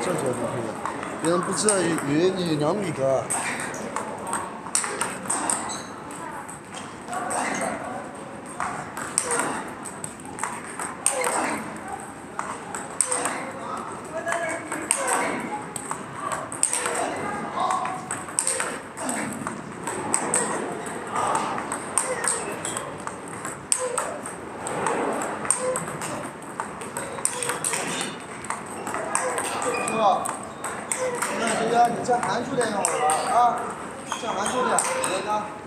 这就可以了。别人不知道以为你2米多。是吧？那这个你这含住点就好了啊，这含住点，别的。